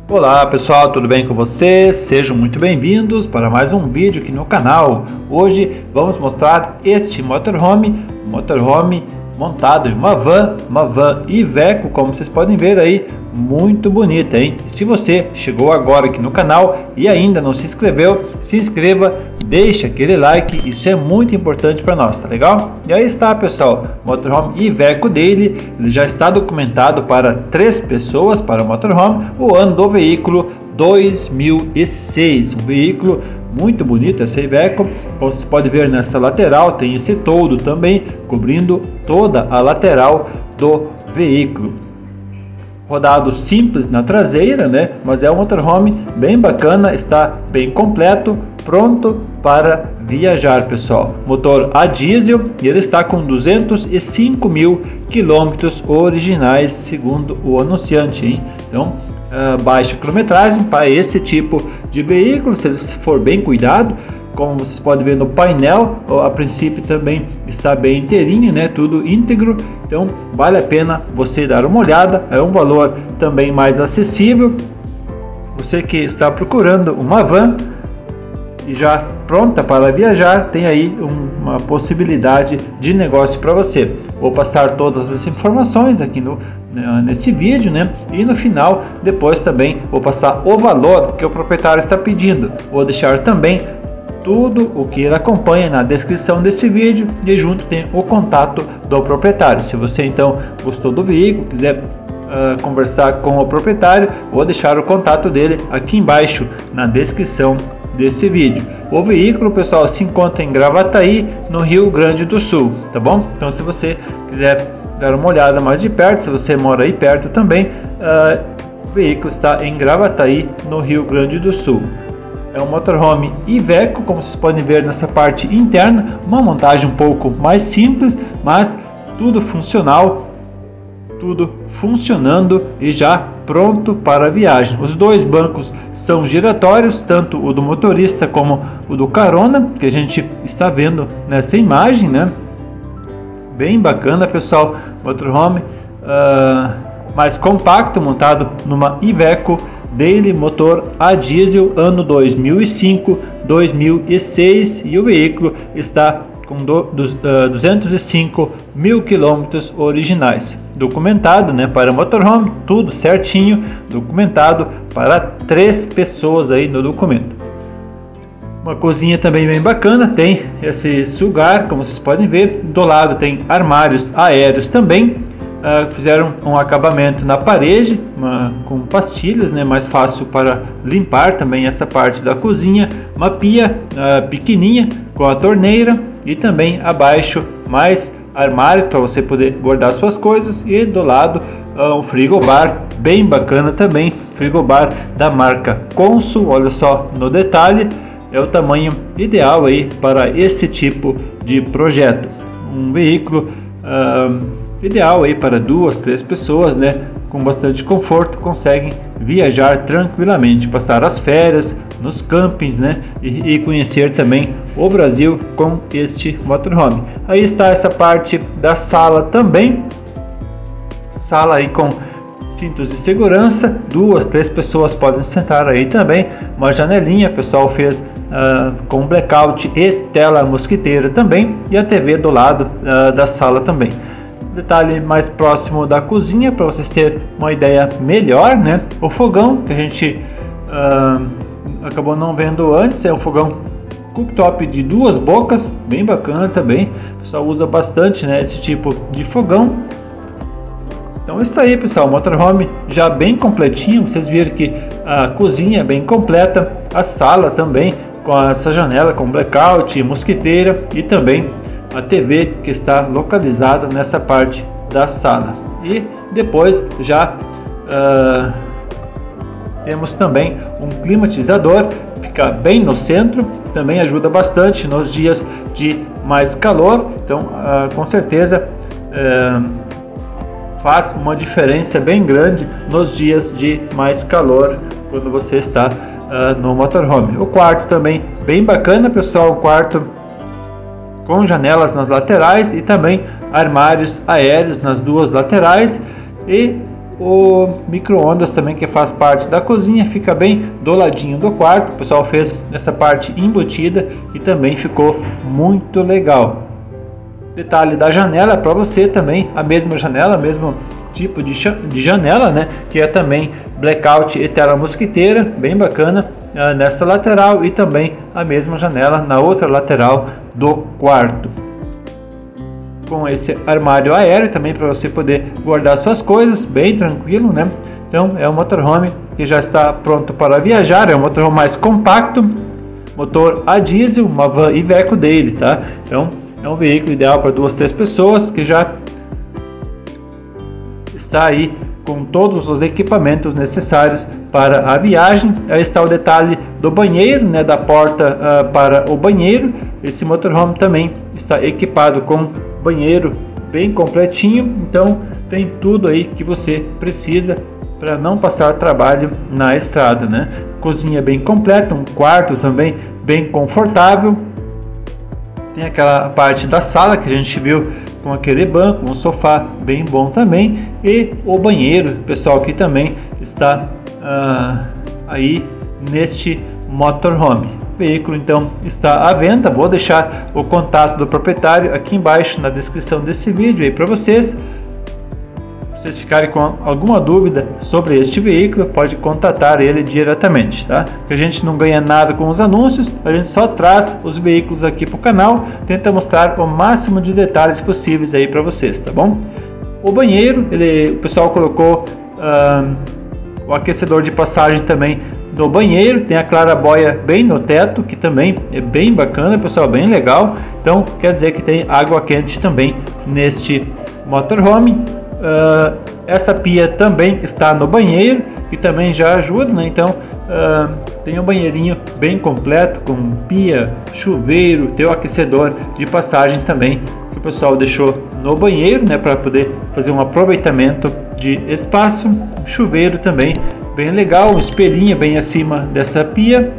Olá pessoal, tudo bem com vocês? Sejam muito bem-vindos para mais um vídeo aqui no canal. Hoje vamos mostrar este motorhome montado em uma van Iveco, como vocês podem ver aí, muito bonita, hein? E se você chegou agora aqui no canal e ainda não se inscreveu, se inscreva, deixa aquele like, isso é muito importante para nós, tá legal? E aí está, pessoal, o motorhome Iveco dele, ele já está documentado para 3 pessoas para o motorhome, o ano do veículo 2006, um veículo muito bonito essa Iveco. Como vocês podem ver, nessa lateral tem esse toldo também cobrindo toda a lateral do veículo. Rodado simples na traseira, né? Mas é um motorhome bem bacana, está bem completo, pronto para viajar, pessoal. Motor a diesel e ele está com 205 mil quilômetros originais, segundo o anunciante, hein? Então, baixa quilometragem para esse tipo de veículo, se ele for bem cuidado. Como vocês podem ver no painel, a princípio também está bem inteirinho, né? Tudo íntegro, então vale a pena você dar uma olhada. É um valor também mais acessível. Você que está procurando uma van e já pronta para viajar, tem aí uma possibilidade de negócio para você. Vou passar todas as informações aqui nesse vídeo, né? E no final, depois também vou passar o valor que o proprietário está pedindo. Vou deixar também tudo o que ele acompanha na descrição desse vídeo e junto tem o contato do proprietário. Se você então gostou do veículo, quiser conversar com o proprietário, vou deixar o contato dele aqui embaixo na descrição desse vídeo. O veículo, pessoal, se encontra em Gravataí, no Rio Grande do Sul, tá bom? Então, se você quiser dar uma olhada mais de perto, se você mora aí perto também, o veículo está em Gravataí, no Rio Grande do Sul. É um motorhome Iveco, como vocês podem ver nessa parte interna, uma montagem um pouco mais simples, mas tudo funcional, tudo funcionando e já pronto para a viagem. Os dois bancos são giratórios, tanto o do motorista como o do carona, que a gente está vendo nessa imagem, né? Bem bacana, pessoal, motorhome mais compacto, montado numa Iveco Daily, motor a diesel, ano 2005, 2006, e o veículo está com 205 mil quilômetros originais. Documentado, né, para motorhome, tudo certinho, documentado para 3 pessoas aí no documento. Uma cozinha também bem bacana, tem esse sugar, como vocês podem ver, do lado tem armários aéreos também. Fizeram um acabamento na parede com pastilhas, né, mais fácil para limpar também essa parte da cozinha. Uma pia pequenininha com a torneira e também abaixo mais armários para você poder guardar suas coisas, e do lado um frigobar bem bacana também, frigobar da marca Consul. Olha só no detalhe, é o tamanho ideal aí para esse tipo de projeto. Um veículo ideal aí para 2, 3 pessoas, né? Com bastante conforto, conseguem viajar tranquilamente, passar as férias nos campings, né? E conhecer também o Brasil com este motorhome. Aí está essa parte da sala também, sala aí com cintos de segurança, 2, 3 pessoas podem sentar aí também. Uma janelinha, o pessoal fez com blackout e tela mosquiteira também, e a TV do lado da sala também. Detalhe mais próximo da cozinha para vocês terem uma ideia melhor, né? O fogão que a gente acabou não vendo antes, é um fogão cooktop de 2 bocas, bem bacana também. O pessoal usa bastante, né, esse tipo de fogão. Então está aí, pessoal, o motorhome já bem completinho. Vocês viram que a cozinha é bem completa, a sala também com essa janela com blackout, mosquiteira, e também a TV que está localizada nessa parte da sala. E depois já temos também um climatizador, fica bem no centro, também ajuda bastante nos dias de mais calor. Então com certeza faz uma diferença bem grande nos dias de mais calor quando você está no motorhome. O quarto também bem bacana, pessoal, um quarto com janelas nas laterais e também armários aéreos nas 2 laterais, e o micro-ondas também, que faz parte da cozinha, fica bem do ladinho do quarto. O pessoal fez essa parte embutida e também ficou muito legal. Detalhe da janela para você também, a mesma janela, mesmo tipo de janela, né, que é também blackout e tela mosquiteira, bem bacana nessa lateral, e também a mesma janela na outra lateral do quarto, com esse armário aéreo também para você poder guardar suas coisas, bem tranquilo, né? Então é um motorhome que já está pronto para viajar, é um motorhome mais compacto, motor a diesel, uma van Iveco dele, tá? Então é um veículo ideal para 2, 3 pessoas, que já está aí com todos os equipamentos necessários para a viagem. Aí está o detalhe do banheiro, né, da porta para o banheiro. Esse motorhome também está equipado com banheiro bem completinho, então tem tudo aí que você precisa para não passar trabalho na estrada, né? Cozinha bem completa, um quarto também bem confortável. Tem aquela parte da sala que a gente viu com aquele banco, um sofá bem bom também, e o banheiro, pessoal, que também está aí neste motorhome. O veículo então está à venda. Vou deixar o contato do proprietário aqui embaixo na descrição desse vídeo aí para vocês. Se vocês ficarem com alguma dúvida sobre este veículo, pode contatar ele diretamente, tá? Porque a gente não ganha nada com os anúncios, a gente só traz os veículos aqui para o canal, tenta mostrar o máximo de detalhes possíveis aí para vocês, tá bom? O banheiro, o pessoal colocou o aquecedor de passagem também no banheiro, tem a clarabóia bem no teto, que também é bem bacana, pessoal, bem legal. Então quer dizer que tem água quente também neste motorhome. Essa pia também está no banheiro, que também já ajuda, né? Então tem um banheirinho bem completo, com pia, chuveiro, tem o aquecedor de passagem também, que o pessoal deixou no banheiro, né, para poder fazer um aproveitamento de espaço. Chuveiro também bem legal, um espelhinho bem acima dessa pia.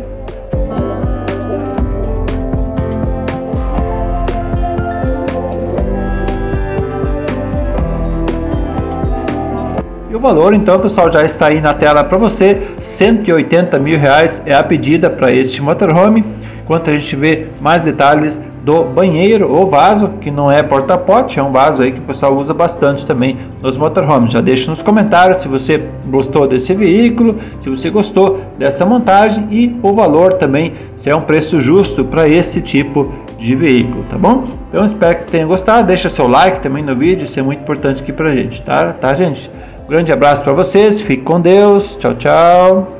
E o valor, então, pessoal, já está aí na tela para você. R$180 mil é a pedida para este motorhome. Enquanto a gente vê mais detalhes do banheiro ou vaso, que não é porta-pote, é um vaso aí que o pessoal usa bastante também nos motorhomes. Já deixa nos comentários se você gostou desse veículo, se você gostou dessa montagem, e o valor também, se é um preço justo para esse tipo de veículo, tá bom? Então espero que tenham gostado. Deixa seu like também no vídeo, isso é muito importante aqui pra gente, tá gente? Um grande abraço para vocês, fique com Deus, tchau, tchau.